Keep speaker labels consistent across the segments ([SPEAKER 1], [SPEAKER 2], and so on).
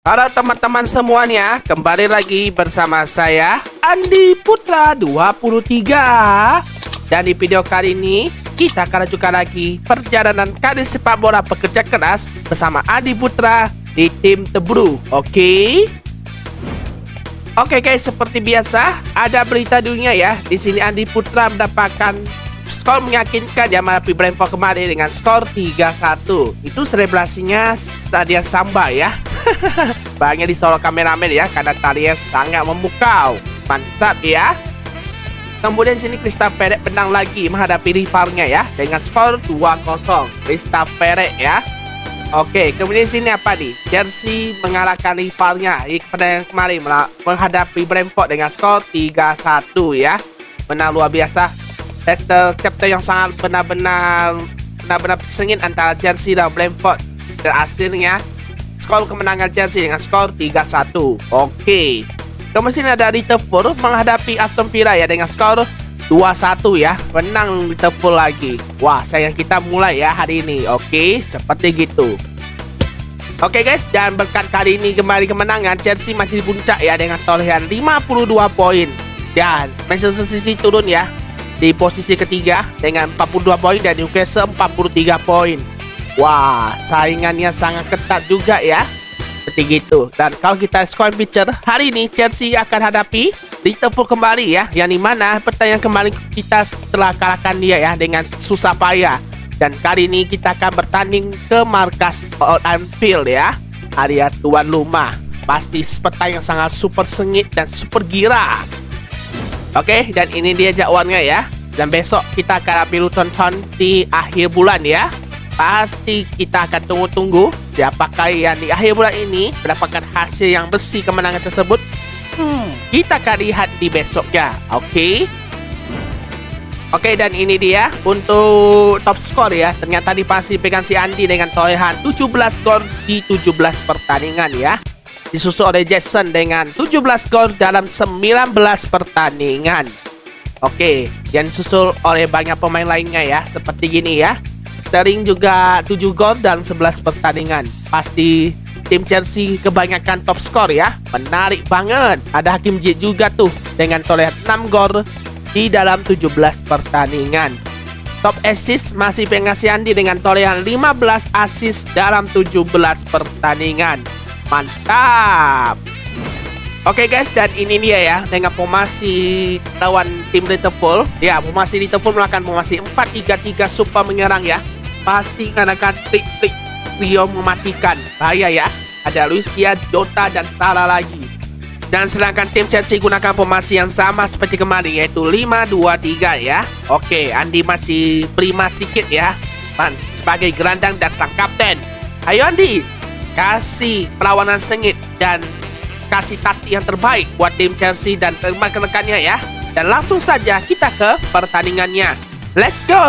[SPEAKER 1] Halo teman-teman semuanya, kembali lagi bersama saya Andi Putra 23. Dan di video kali ini kita akan lanjutkan lagi perjalanan karir sepak bola pekerja keras bersama Andi Putra di tim Tebru. Oke guys, seperti biasa ada berita dunia ya. Di sini Andi Putra mendapatkan skor meyakinkan ya menghadapi Brentford kemarin dengan skor 3-1. Itu selebrasinya Stadion Samba ya. Bangnya disorot kameramen ya karena talinya sangat memukau. Mantap ya. Kemudian sini Crystal Palace menang lagi menghadapi rivalnya ya dengan skor 2-0. Crystal Palace ya. Oke, kemudian sini apa nih? Chelsea mengalahkan rivalnya di pertandingan kemarin menghadapi Brentford dengan skor 3-1 ya. Menang luar biasa. Chapter yang sangat benar-benar sengit antara Chelsea dan Brentford. Dan hasilnya skor kemenangan Chelsea dengan skor 3-1. Oke. Kemudian ada Liverpool menghadapi Aston Villa ya dengan skor 2-1 ya. Menang Liverpool lagi. Wah, sayang kita mulai ya hari ini. Oke, seperti gitu. Oke guys, dan berkat kali ini kembali kemenangan, Chelsea masih di puncak ya dengan torehan 52 poin. Dan Manchester City turun ya di posisi ketiga dengan 42 poin dan Newcastle 43 poin. Wah, saingannya sangat ketat juga ya. Seperti gitu. Dan kalau kita score picture hari ini Chelsea akan hadapi Liverpool kembali ya. Yang dimana pertandingan kemarin kita telah kalahkan dia ya dengan susah payah. Dan kali ini kita akan bertanding ke markas Old Anfield ya. Area tuan rumah. Pasti pertandingan sangat super sengit dan super gila. Oke, dan ini dia jadwalnya ya. Dan besok kita akan hadapi Luton Town di akhir bulan ya. Pasti kita akan tunggu-tunggu siapakah yang di akhir bulan ini mendapatkan hasil yang besi kemenangan tersebut. Kita akan lihat di besoknya. Oke, dan ini dia untuk top skor ya. Ternyata dipegang si Andi dengan torehan 17 gol di 17 pertandingan ya. Disusul oleh Jason dengan 17 gol dalam 19 pertandingan. Oke, yang disusul oleh banyak pemain lainnya ya. Seperti gini ya. Sterling juga 7 gol dalam 11 pertandingan. Pasti tim Chelsea kebanyakan top skor ya. Menarik banget. Ada Hakim Ziyech juga tuh dengan torehan 6 gol di dalam 17 pertandingan. Top assist masih pengasih Andi dengan torehan 15 assist dalam 17 pertandingan. Mantap. Oke guys, dan ini dia ya dengan formasi lawan tim Liverpool. Ya, formasi Liverpool melakukan formasi 4-3-3 super menyerang ya. Pasti menggunakan trik-trik Rio mematikan. Bahaya ya. Ada Luis Diaz, Jota dan Salah lagi. Dan sedangkan tim Chelsea gunakan formasi yang sama seperti kemarin yaitu 5-2-3 ya. Oke, Andi masih prima sedikit ya. Sebagai gelandang dan sang kapten. Ayo Andi, kasih perlawanan sengit dan kasih taktik yang terbaik buat tim Chelsea dan rekan-rekannya ya. Dan langsung saja kita ke pertandingannya. Let's go!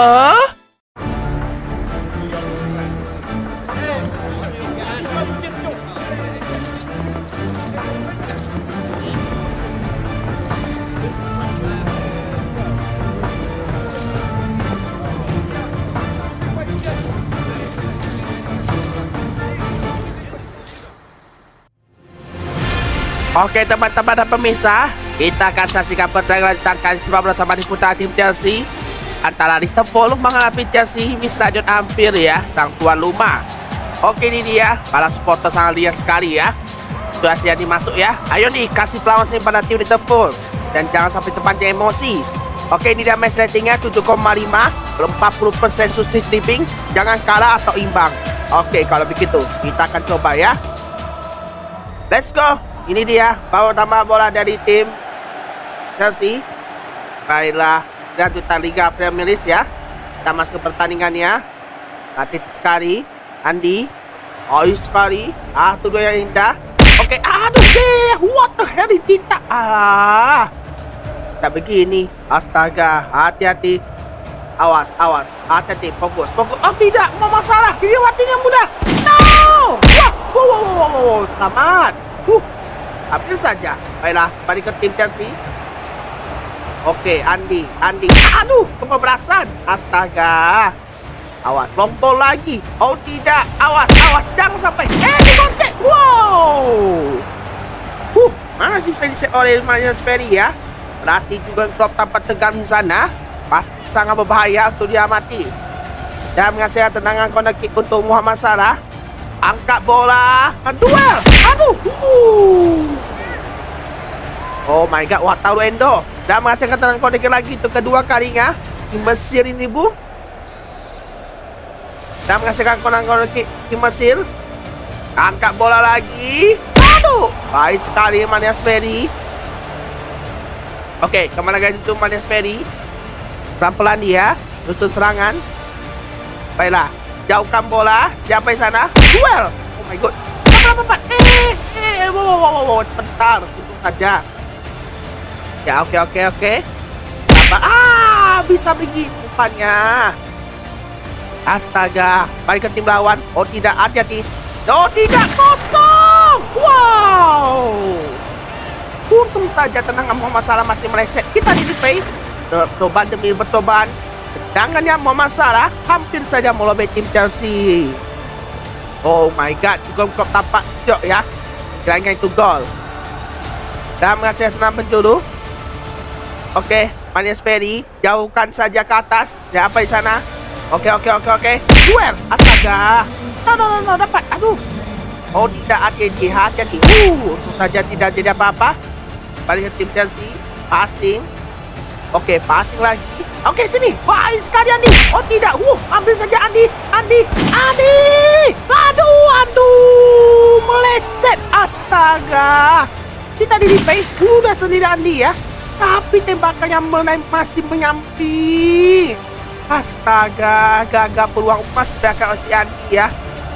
[SPEAKER 1] Oke teman-teman dan pemirsa, kita akan saksikan pertandingan lanjutan sepak bola sama di putar tim Chelsea antara Liverpool menghadapi Chelsea di Stadion Anfield ya, sang tuan rumah. Oke, ini dia, para supporter sangat liar sekali ya. Sudah siap dimasuk ya. Ayo nih, kasih perlawanan pada tim Liverpool dan jangan sampai terpancing emosi. Oke, ini dia match ratingnya 7,5, 40% sukses tipping, jangan kalah atau imbang. Oke, kalau begitu kita akan coba ya. Let's go. Ini dia babak pertama bola dari tim Chelsea. Baiklah, lanjutan Liga Premier League ya. Kita masuk ke pertandingannya. Hati sekali Andi. Sekali. Itu dua yang indah. Oke, aduh deh. What the hell dicinta. Bisa begini. Astaga, hati-hati. Awas. Hati-hati, fokus. Oh tidak, mau masalah. Ini waktunya mudah. No! Wow. Selamat. Hampir saja. Baiklah, balik ke tim Chelsea. Oke, Andi. Aduh, kebablasan. Astaga. Awas, lompol lagi. Oh tidak, awas, jangan sampai. Digocek. Wow, masih bisa diset oleh Manias Ferry ya. Berarti juga Klopp tampak tegang di sana. Pasti sangat berbahaya untuk diamati. Dan menghasilkan tendangan corner kick untuk Muhammad Salah. Angkat bola. Duel. Aduh. Oh my god, Wataru Endo. Dan menghasilkan tendangan corner kick lagi untuk kedua kalinya di Mesir ini, Bu. Dan menghasilkan corner kick di Mesir. Angkat bola lagi. Aduh. Baik sekali Manias Ferry. Oke, kemana lagi itu Manias Ferry? Pelan-pelan dia. Susun serangan. Baiklah. Jauhkan bola. Siapa di sana? Duel. Oh my god. Cepat. Wow. Bentar. Itu saja. Ya, oke. Apa? Bisa pergi rupanya. Astaga. Balik ke tim lawan. Oh tidak, hati-hati. Oh tidak, kosong. Wow. Untung saja tendangan Muhammad Salah masih meleset. Kita di replay. Percobaan demi percobaan. Tendangannya Muhammad Salah hampir saja melobek tim Chelsea. Oh my god, juga Klopp tampak syok ya. Kira-kira itu gol. Dan menghasilkan tendangan penjuru. Oke, Manias Ferry jauhkan saja ke atas. Siapa di sana? Oke. Duel. Astaga. No, dapat. Aduh. Oh tidak, hati-hati. Untung saja tidak jadi apa-apa. Balik ke tim Chelsea. Passing. Oke, passing lagi. Oke, sini. Baik sekali Andi. Oh tidak. Ambil saja Andi. Aduh. Meleset. Astaga. Kita di replay. Udah sendiri Andi ya. Tapi tembakannya masih menyampi. Astaga. Gagal peluang emas belakang si Andi ya.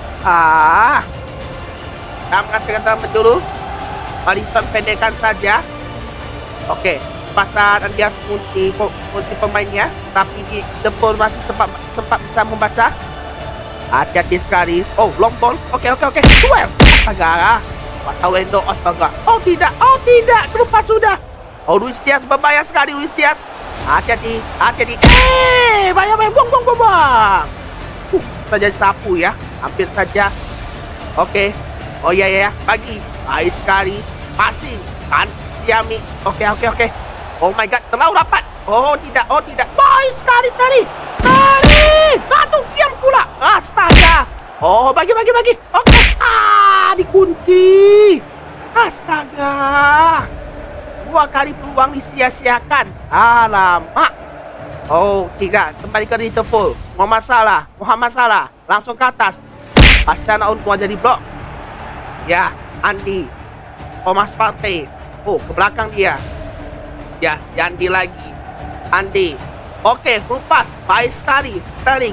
[SPEAKER 1] Kita menghasilkan tendangan penjuru. Alisson pendekkan saja. Oke, pasal Andreas Muti pemainnya, tapi di depan masih sempat bisa membaca. Hati-hati sekali. Oh, long ball. Oke. Duel. Astaga. Wataru Endo. Astaga. Oh tidak. Lupa sudah. Oh, Luis Diaz berbahaya sekali. Luis Diaz. Hati-hati. Bahaya. Buang. Saja sapu ya. Hampir saja. Oke. Oh ya. Bagi. Baik sekali. Passing. Kan. Siami. Oke. Oh my god. Terlalu rapat. Oh tidak. Baik sekali. Aduh, diam pula. Astaga. Oh, bagi. Oke. Dikunci. Astaga. 2 kali peluang disia-siakan. Alamak. Oh, 3. Kembali ke Liverpool. Muhammad Salah. Langsung ke atas. Pasti anak untung aja di blok. Ya, Andi. Thomas Partey. Oh, ke belakang dia. Ya, si Andi lagi. Andi. Oke, lepas. Baik sekali. Sterling.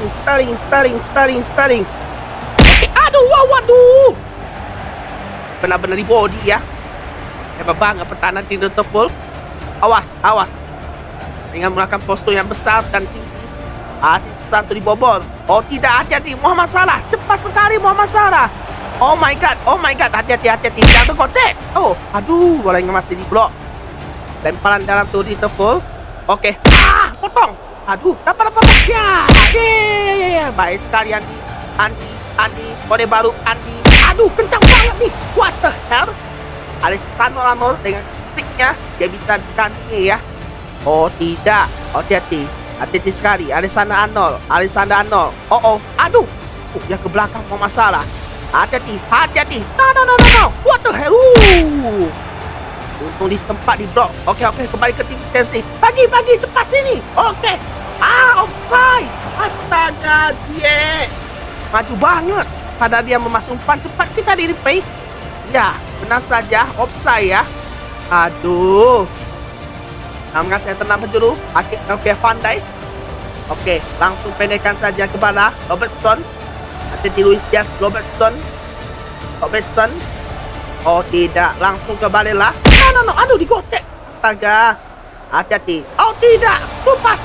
[SPEAKER 1] Oke, waduh. Benar-benar di body ya. Hebat banget pertahanan tim Liverpool. Awas. Dengan menggunakan postur yang besar dan tinggi. Asis satu dibobol. Oh tidak, hati-hati. Muhammad Salah. Cepat sekali Muhammad Salah. Oh my god. Hati-hati. Jangan tergocek. Oh, aduh. Bolanya masih di blok. Lemparan dalam tuh di Liverpool. Oke. Potong. Aduh, dapat. Ya. Baik sekali Andi. Kode baru Andi. Aduh, kencang banget nih. What the hell? Alessandro Arnold dengan sticknya dia bisa diganti ya. Oh tidak. Hati-hati sekali. Alessandro Arnold. Oh. Aduh. Yang ke belakang mau masalah. Hati-hati. No. What the hell? Untung disempat di blok. Oke. Kembali ke tim Chelsea. Bagi. Cepat sini. Oke. Offside. Astaga. Dia maju banget. Padahal dia memasuk umpan cepat. Kita di replay. Ya, benar saja. Offside ya. Aduh. Namun saya tenang penjuru. Oke, Van Dijk. Oke, langsung pendekkan saja kepada Robertson. Hati-hati Luis Diaz. Robertson. Oh tidak, langsung ke Barella. No. Aduh, digocek. Astaga. Hati-hati. Oh tidak, lepas.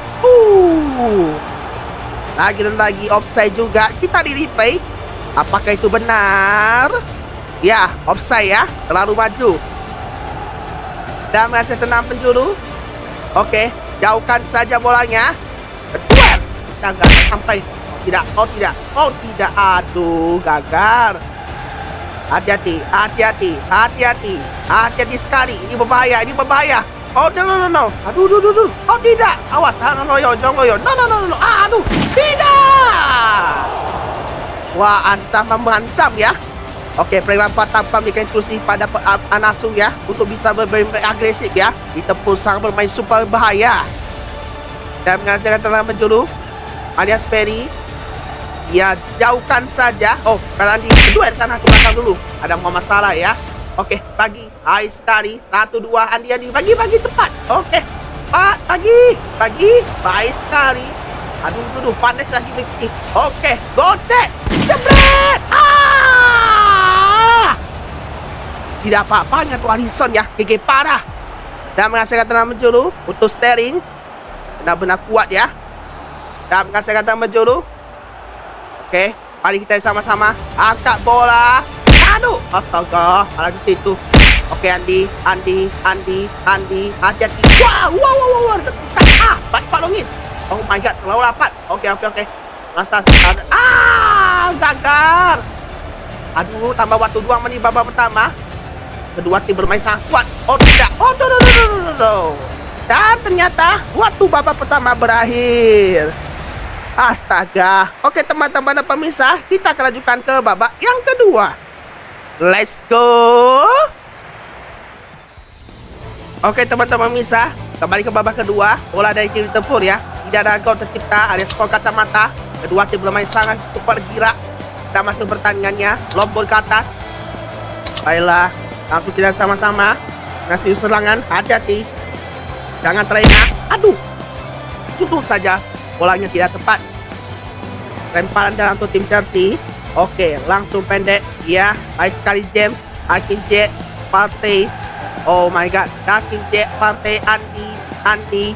[SPEAKER 1] Lagi offside juga. Kita di replay. Apakah itu benar? Ya, offside ya. Terlalu maju. Dan masih tenang penjuru. Oke, jauhkan saja bolanya. Duel. Sampai. Oh tidak. Aduh, gagal. Hati-hati, hati-hati, hati-hati. Hati-hati sekali. Ini berbahaya, ini berbahaya. Oh, no. Aduh, aduh. Oh, tidak. Awas, jangan loyo, jangan loyo. No. Aduh, tidak. Wah, Anta mengancam ya. Oke, penyelamatan tanpa memberikan instruksi pada Anasu ya, untuk bisa bermain agresif ya. Ditempur sang bermain super bahaya. Dan menghasilkan tendangan penjuru alias Perry. Ya, jauhkan saja. Oh, kalau di kedua di sana ke belakang dulu. Ada Muhammad Salah ya. Oke, bagi. Hai sekali. 1, 2. Andi. Bagi cepat. Oke. Bagi. Baik sekali. Aduh. Panas lagi begini. Oke. Gocek. Jebret. Tidak apa-apanya tuh Alisson ya. GG parah. Dan menghasilkan tendangan penjuru untuk Sterling. Benar-benar kuat ya. Dan menghasilkan tendangan penjuru. Oke, mari kita sama-sama angkat bola. Aduh, astaga, malah di situ. Oke, Andi. Hati-hati. Wow. Baik Pak Longin. Oh my god, terlalu rapat. Oke. Gagal. Aduh, tambah waktu 2 menit babak pertama. Kedua tim bermain sangat kuat. Oh tidak. Oh, no. Dan ternyata waktu babak pertama berakhir. Astaga. Oke teman-teman dan pemirsa, kita akan lanjutkan ke babak yang kedua. Let's go. Oke teman-teman pemirsa, kembali ke babak kedua. Bola dari kiri tempur ya. Tidak ada gol tercipta, alias skor kacamata. Kedua tim bermain sangat super gila. Kita masuk pertandingannya. Lombol ke atas. Baiklah, langsung kita sama-sama ngasih serangan. Hati-hati. Jangan terlena. Aduh. Tutup saja. Bolanya tidak tepat. Lemparan jalan untuk tim Chelsea. Oke, langsung pendek. Ya, baik sekali James. Hakim J, Partey. Oh my god, Hakim J, Partey, Andi.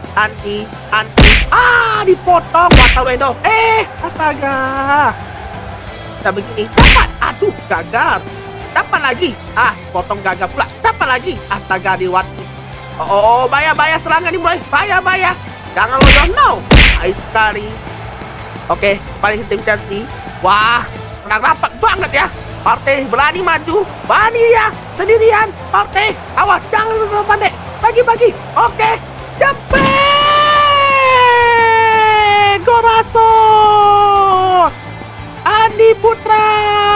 [SPEAKER 1] Dipotong. Wataluendo. Astaga. Kita begini. Dapat. Aduh, gagal. Dapat lagi. Potong gagal pula. Dapat lagi. Astaga, Diwati. Oh, bahaya serangan dimulai. Bahaya. Jangan loyo. No. Baik sekali. Oke, balik ke tim Chelsea. Wah, menang rapat banget ya. Partey berani maju. Berani ya. Sendirian. Partey, awas. Jangan lupa pandai. Bagi. Oke. Jepret. Goraso. Andi Putra.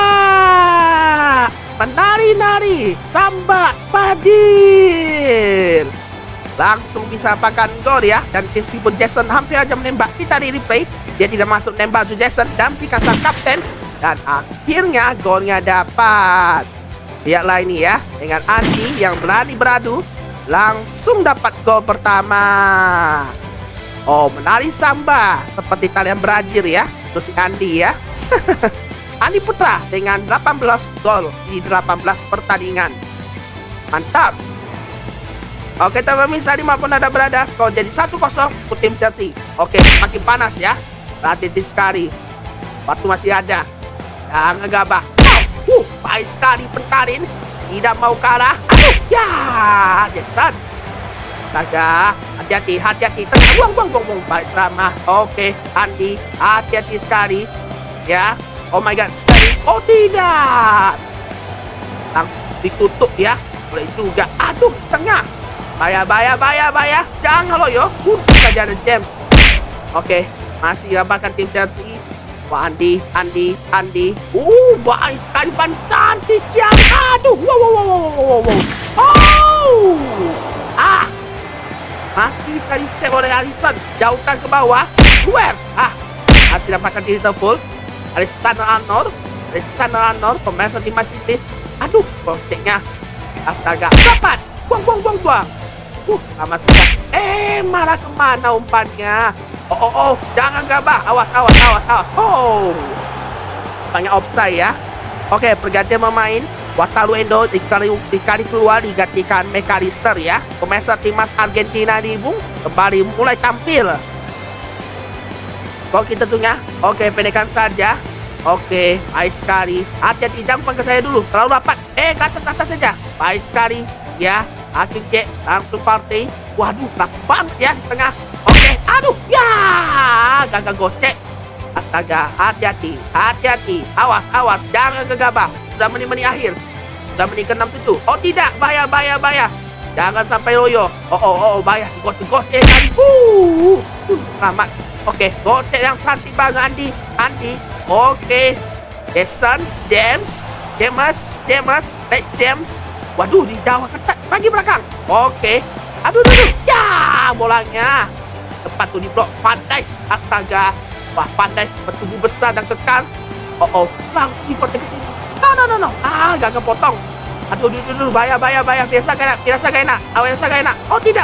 [SPEAKER 1] Menari-nari. Sambat. Fadil. Langsung bisa pakan gol ya. Dan meskipun Jason hampir aja menembak, kita di replay dia tidak masuk nembak to Jason dan pikan sang kapten. Dan akhirnya golnya dapat. Lihatlah ini ya, dengan Andi yang berani beradu, langsung dapat gol pertama. Oh, menari samba seperti talian Brazil ya. Terus si Andi ya. Andi Putra dengan 18 gol di 18 pertandingan. Mantap. Oke teman-teman, pemirsa dimanapun Anda berada, skor jadi 1-0 untuk tim Chelsea. Oke, semakin panas ya. Hati-hati sekali. Waktu masih ada. Jangan gegabah. Baik sekali Pentarin. Tidak mau kalah. Aduh, ya, Jason. Astaga, hati-hati. Buang. Baik selama. Oke, Andi, hati-hati sekali. Ya. Oh my god, Sterling. Oh tidak. Langsung ditutup ya. Boleh juga. Aduh, tengah. Bahaya. Jangan loyo. Saja ada James. Oke, masih gambarkan tim Chelsea. Wah, Andi. Baik sekali pan cantik jam. Aduh. Wow. Oh. Masih bisa di-save oleh Alisson. Jauhkan ke bawah. Where? Masih dapatkan diri full. Alexander Arnold. Pemain tim Inggris. Aduh, goceknya. Astaga. Dapat. Buang. Lama sudah. Malah kemana umpannya? Oh, jangan gabah. Awas. Oh, banyak offside ya. Oke, pergantian pemain. Wataluendo dikali keluar, digantikan McAllister ya. Pemain timnas Argentina di Bung kembali mulai tampil. Kok kita tentunya. Oke, pendekkan saja. Oke, baik sekali. Hati-hati, jangan umpan ke saya dulu. Terlalu rapat. Ke atas saja. Baik sekali. Ya, Hakim J langsung Partey. Waduh, rapat banget ya di tengah. Oke, aduh, ya, gagal gocek. Astaga, hati-hati. Awas, jangan gegabah. Sudah menit-menit akhir. Sudah menit ke-67. Oh tidak, bahaya. Jangan sampai loyo. Oh, bahaya. Gocek tadi. Selamat. Oke, gocek yang cantik banget Andi. Oke. Jason, James. Waduh, di Jawa ketat. Bagi belakang. Oke. Aduh. Ya, bolanya. Tepat tuh di blok. Pantais. Astaga. Wah, Pantais bertubuh besar dan kekal. Oh. Langsung dipotong ke sini. No. Gak kepotong. Aduh, bahaya. Biasa gak enak. Oh, tidak.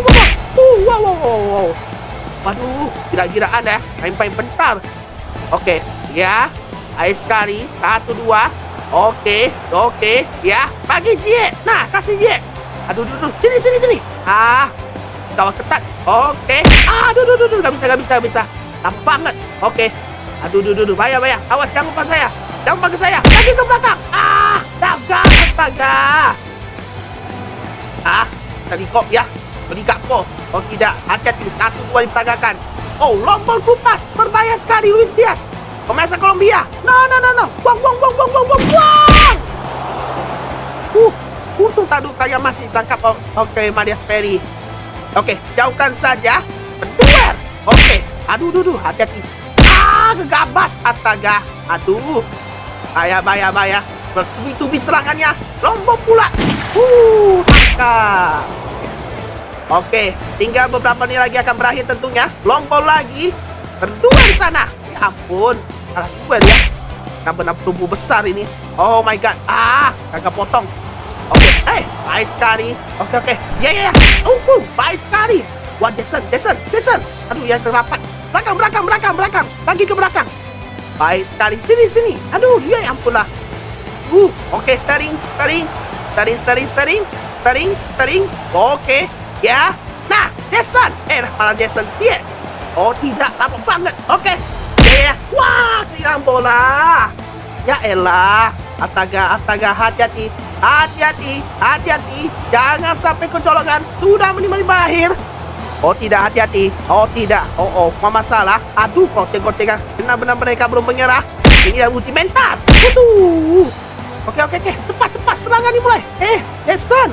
[SPEAKER 1] Wow. Waduh, gila-gilaan ya. Main bentar. Oke, ya. Air sekali. 1, 2. Oke. Ya, bagi Jie. Nah, kasih Jie. Aduh. Sini. Kawat ketat. Oke. Aduh. Gak bisa. Lama banget. Oke. Aduh. Bahaya. Awas, jangan lupa saya. Jangan pakai saya. Lagi ke belakang. Gagal. Astaga. Tadi kok ya. Berikak kok. Oh tidak. Hati-hati. 1, 2 diperagakan. Oh, lompol kupas. Berbahaya sekali Luis Diaz. Pemain Kolombia. No. Buang. Untung tadi kalian masih tangkap. Oke, Matias Ferry. Oke, jauhkan saja. Berduel. Oke. Aduh. Hati-hati. Gegabas. Astaga. Aduh. Bahaya. Bertubi-tubi serangannya. Lombok pula. Angka. Oke, tinggal beberapa menit lagi akan berakhir tentunya. Lompol lagi. Berdua di sana. Ya ampun. Kalah duel ya. Benar-benar tumbuh besar ini. Oh my god. Kagak potong. Oke. Baik sekali. Oke. Ya. Baik sekali. Wah, Jason. Aduh, yang terapat. Belakang. Lagi ke belakang. Baik sekali. Sini. Aduh, ya ampun lah. Oke, steering. Oke. Ya. Nah, Jason. Malah Jason. Dia. Oh, tidak. Lama banget. Oke. Ya. Wah, kehilangan bola. Ya elah. Astaga. Hati-hati. Jangan sampai kecolongan. Sudah menit berakhir. Oh, tidak. Hati-hati. Oh, tidak. Oh. Masalah. Aduh, gocek-gocekan. Benar-benar mereka belum menyerah. Ini adalah uji mental. Oke. Cepat. Serangan dimulai. Jason.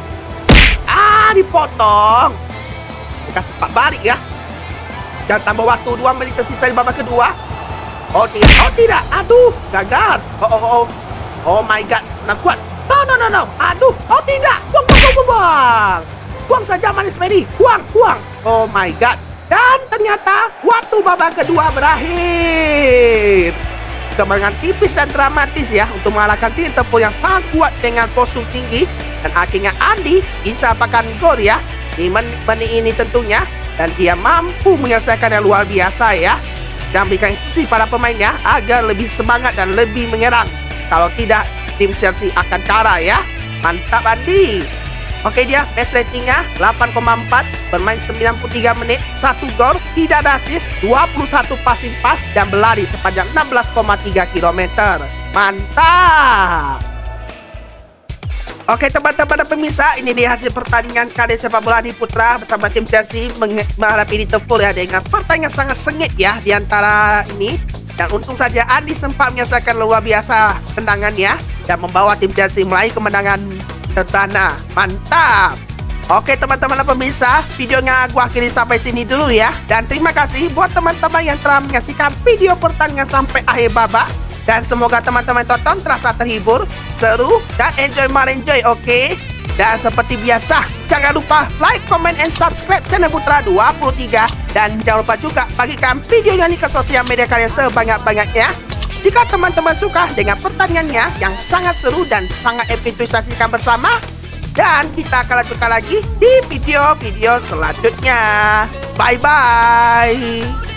[SPEAKER 1] Dipotong. Mereka sempat balik ya. Dan tambah waktu 2 menit tersisa di babak kedua. Oh tidak. Aduh, gagal. Oh my god. Nah, kuat. No. Aduh. Oh tidak. Buang saja Matias Ferry. Buang. Oh my god. Dan ternyata waktu babak kedua berakhir. Kemenangan tipis dan dramatis ya untuk mengalahkan tim Interpol yang sangat kuat dengan postur tinggi. Dan akhirnya Andi bisa pakan gol ya di menit ini tentunya. Dan dia mampu menyelesaikan yang luar biasa ya. Dan berikan instruksi pada pemainnya agar lebih semangat dan lebih menyerang. Kalau tidak, tim Chelsea akan kalah ya. Mantap Andi. Oke, dia match ratingnya 8,4, bermain 93 menit, 1 gol, tidak ada assist, 21 passing pass, dan berlari sepanjang 16,3 km. Mantap! Oke teman-teman dan pemirsa, ini dia hasil pertandingan KD sepak bola Andi Putra bersama tim Chelsea menghadapi Liverpool ya, dengan pertandingan sangat sengit ya di antara ini. Dan untung saja Andi sempat menyelesaikan luar biasa tendangannya dan membawa tim Chelsea meraih kemenangan sederhana. Mantap. Oke teman-teman dan pemirsa, videonya gua akhiri sampai sini dulu ya. Dan terima kasih buat teman-teman yang telah menyaksikan video pertandingan sampai akhir babak. Dan semoga teman-teman tonton terasa terhibur, seru, dan enjoy. Oke. Dan seperti biasa, jangan lupa like, comment, and subscribe channel Putra 23. Dan jangan lupa juga bagikan video ini ke sosial media kalian sebanyak-banyaknya. Jika teman-teman suka dengan pertandingannya yang sangat seru dan sangat epic, saksikan bersama. Dan kita akan lanjutkan lagi di video-video selanjutnya. Bye-bye.